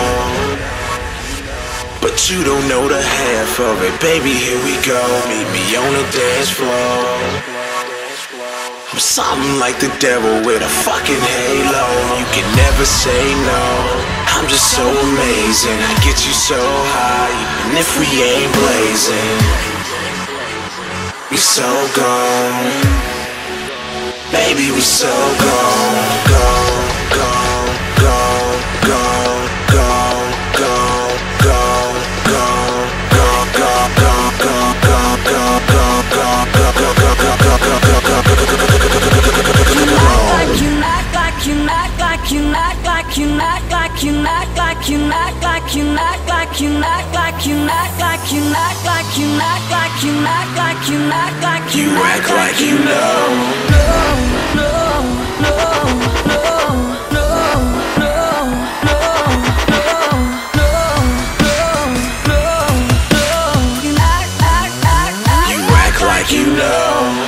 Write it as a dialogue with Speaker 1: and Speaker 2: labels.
Speaker 1: But you don't know the half of it. Baby, here we go. Meet me on the dance floor. I'm something like the devil with a fucking halo. You can never say no. I'm just so amazing. I get you so high, even if we ain't blazing. We so gone, baby, we so gone, gone, gone, gone, gone, gone, gone, gone, gone, gone, gone, gone, gone, gone, gone, gone, You act like you know. You act like you know.